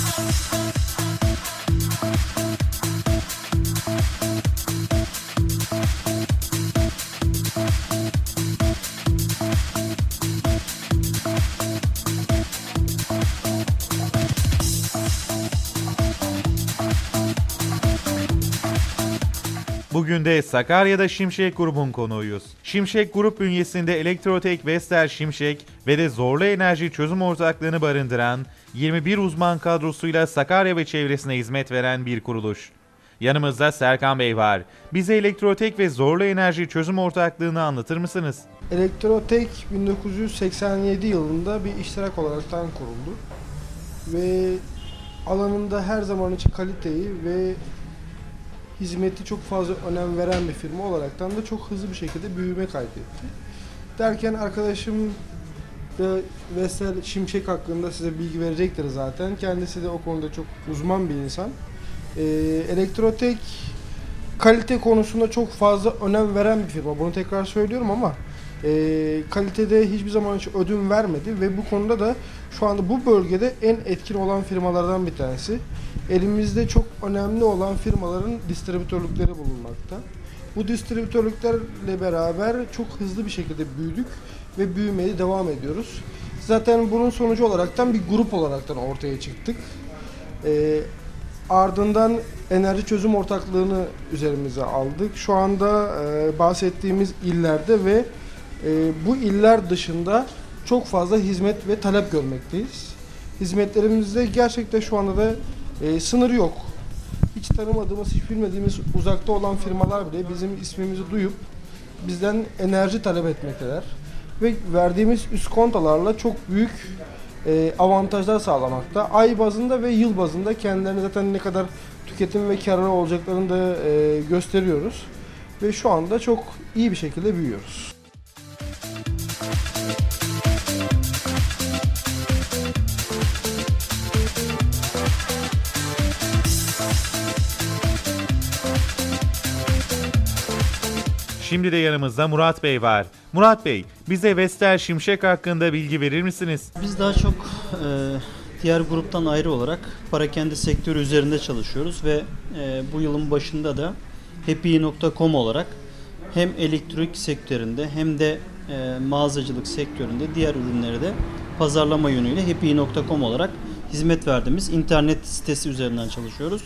Bugün de Sakarya'da Şimşek Grubun konuğuyuz. Şimşek Grup bünyesinde Elektrotek, Vestel, Şimşek ve de Zorlu Enerji çözüm ortaklığını barındıran 21 uzman kadrosuyla Sakarya ve çevresine hizmet veren bir kuruluş. Yanımızda Serkan Bey var. Bize Elektrotek ve Zorlu Enerji çözüm ortaklığını anlatır mısınız? Elektrotek 1987 yılında bir iştirak olaraktan kuruldu. Ve alanında her zaman için kaliteyi ve hizmeti çok fazla önem veren bir firma olaraktan da çok hızlı bir şekilde büyüme kaydetti. Derken arkadaşım da Vestel Şimşek hakkında size bilgi verecektir zaten. Kendisi de o konuda çok uzman bir insan. Elektrotek kalite konusunda çok fazla önem veren bir firma. Bunu tekrar söylüyorum ama kalitede hiçbir zaman hiç ödün vermedi ve bu konuda da şu anda bu bölgede en etkin olan firmalardan bir tanesi. Elimizde çok önemli olan firmaların distribütörlükleri bulunmakta. Bu distribütörlüklerle beraber çok hızlı bir şekilde büyüdük ve büyümeye devam ediyoruz. Zaten bunun sonucu olaraktan bir grup olaraktan ortaya çıktık. Ardından enerji çözüm ortaklığını üzerimize aldık. Şu anda bahsettiğimiz illerde ve bu iller dışında çok fazla hizmet ve talep görmekteyiz. Hizmetlerimizde gerçekten şu anda da sınır yok. Hiç tanımadığımız, hiç bilmediğimiz uzakta olan firmalar bile bizim ismimizi duyup bizden enerji talep etmekteler. Ve verdiğimiz iskontolarla çok büyük avantajlar sağlamakta. Ay bazında ve yıl bazında kendilerine zaten ne kadar tüketim ve karlı olacaklarını da gösteriyoruz. Ve şu anda çok iyi bir şekilde büyüyoruz. Şimdi de yanımızda Murat Bey var. Murat Bey, bize Vestel Şimşek hakkında bilgi verir misiniz? Biz daha çok diğer gruptan ayrı olarak parakende sektörü üzerinde çalışıyoruz ve bu yılın başında da happy.com olarak hem elektrik sektöründe hem de mağazacılık sektöründe diğer ürünleri de pazarlama yönüyle happy.com olarak hizmet verdiğimiz internet sitesi üzerinden çalışıyoruz.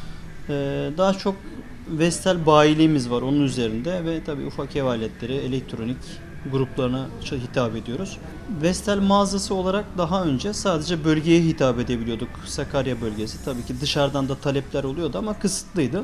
Daha çok Vestel bayiliğimiz var onun üzerinde ve tabii ufak ev aletleri, elektronik gruplarına hitap ediyoruz. Vestel mağazası olarak daha önce sadece bölgeye hitap edebiliyorduk. Sakarya bölgesi. Tabii ki dışarıdan da talepler oluyordu ama kısıtlıydı.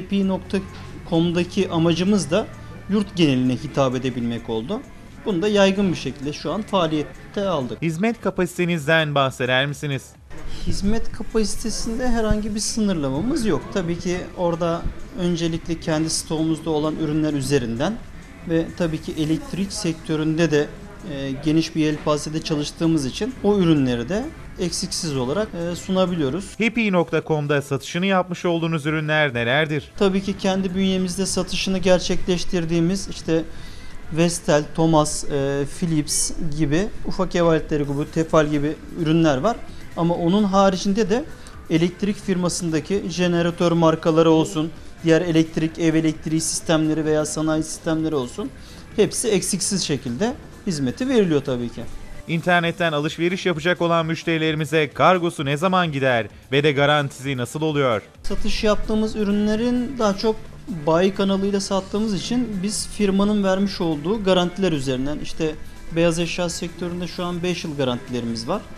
Happy.com'daki amacımız da yurt geneline hitap edebilmek oldu. Bunu da yaygın bir şekilde şu an faaliyette aldık. Hizmet kapasitenizden bahseder misiniz? Hizmet kapasitesinde herhangi bir sınırlamamız yok. Tabii ki orada öncelikle kendi stoğumuzda olan ürünler üzerinden ve tabii ki elektrik sektöründe de geniş bir yelpazede çalıştığımız için o ürünleri de eksiksiz olarak sunabiliyoruz. Happy.com'da satışını yapmış olduğunuz ürünler nelerdir? Tabii ki kendi bünyemizde satışını gerçekleştirdiğimiz işte Vestel, Thomas, Philips gibi ufak ev aletleri gibi, Tefal gibi ürünler var. Ama onun haricinde de elektrik firmasındaki jeneratör markaları olsun, diğer elektrik, ev elektriği sistemleri veya sanayi sistemleri olsun, hepsi eksiksiz şekilde hizmeti veriliyor tabii ki. İnternetten alışveriş yapacak olan müşterilerimize kargosu ne zaman gider ve de garantisi nasıl oluyor? Satış yaptığımız ürünlerin daha çok bayi kanalıyla sattığımız için biz firmanın vermiş olduğu garantiler üzerinden, işte beyaz eşya sektöründe şu an 5 yıl garantilerimiz var.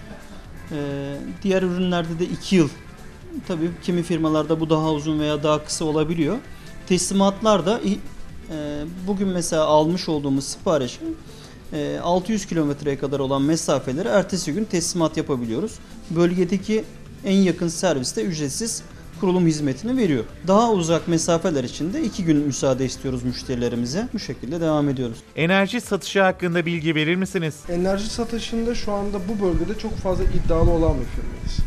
Diğer ürünlerde de 2 yıl. Tabii kimi firmalarda bu daha uzun veya daha kısa olabiliyor. Teslimatlar da bugün mesela almış olduğumuz siparişin 600 kilometreye kadar olan mesafeleri ertesi gün teslimat yapabiliyoruz. Bölgedeki en yakın servis de ücretsiz kurulum hizmetini veriyor. Daha uzak mesafeler için de 2 gün müsaade istiyoruz müşterilerimize. Bu şekilde devam ediyoruz. Enerji satışı hakkında bilgi verir misiniz? Enerji satışında şu anda bu bölgede çok fazla iddialı olan bir firmayız.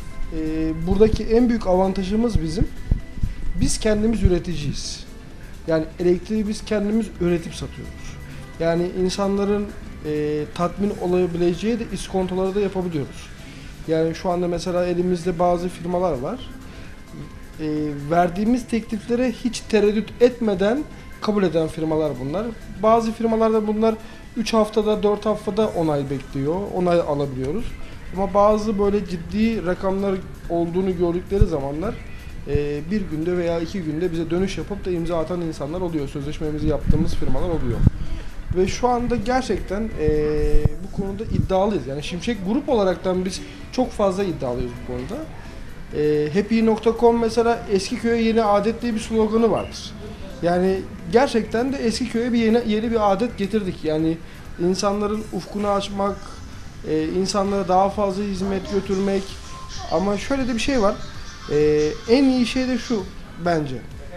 Buradaki en büyük avantajımız biz kendimiz üreticiyiz. Yani elektriği biz kendimiz üretip satıyoruz. Yani insanların tatmin olabileceği de iskontoları da yapabiliyoruz. Yani şu anda mesela elimizde bazı firmalar var. Verdiğimiz tekliflere hiç tereddüt etmeden kabul eden firmalar bunlar. Bazı firmalarda bunlar 3 haftada 4 haftada onay bekliyor. Onay alabiliyoruz. Ama bazı böyle ciddi rakamlar olduğunu gördükleri zamanlar bir günde veya 2 günde bize dönüş yapıp da imza atan insanlar oluyor. Sözleşmemizi yaptığımız firmalar oluyor. Ve şu anda gerçekten bu konuda iddialıyız. Yani Şimşek Grup olaraktan biz çok fazla iddialıyız bu konuda. Happy.com mesela Eskiköy'e yeni adet diye bir sloganı vardır. Yani gerçekten de Eskiköy'e yeni bir adet getirdik. Yani insanların ufkunu açmak, insanlara daha fazla hizmet götürmek. Ama şöyle de bir şey var. En iyi şey de şu bence.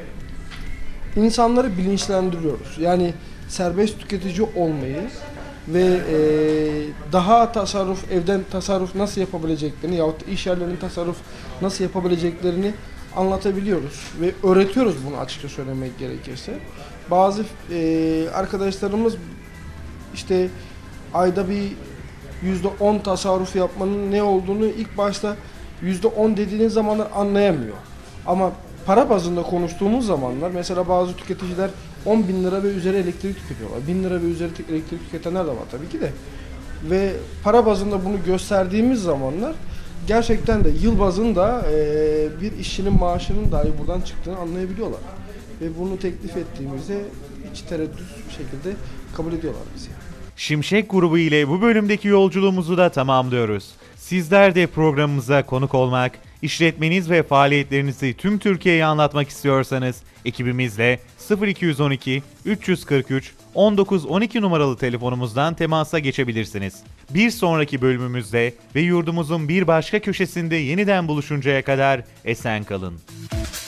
İnsanları bilinçlendiriyoruz. Yani serbest tüketici olmayı ve daha tasarruf, evden tasarruf nasıl yapabileceklerini yahut iş yerlerinin tasarruf nasıl yapabileceklerini anlatabiliyoruz ve öğretiyoruz bunu, açıkça söylemek gerekirse. Bazı arkadaşlarımız işte ayda bir %10 tasarruf yapmanın ne olduğunu ilk başta %10 dediğiniz zamanlar anlayamıyor. Ama para bazında konuştuğumuz zamanlar mesela bazı tüketiciler 10.000 lira ve üzeri elektrik tüketiyorlar. 1.000 lira ve üzeri elektrik tüketenler de var tabii ki de. Ve para bazında bunu gösterdiğimiz zamanlar gerçekten de yıl bazında bir işçinin maaşının dahi buradan çıktığını anlayabiliyorlar. Ve bunu teklif ettiğimizde hiç tereddütsüz bir şekilde kabul ediyorlar bizi. Şimşek grubu ile bu bölümdeki yolculuğumuzu da tamamlıyoruz. Sizler de programımıza konuk olmak, işletmeniz ve faaliyetlerinizi tüm Türkiye'ye anlatmak istiyorsanız ekibimizle 0212 343 1912 numaralı telefonumuzdan temasa geçebilirsiniz. Bir sonraki bölümümüzde ve yurdumuzun bir başka köşesinde yeniden buluşuncaya kadar esen kalın.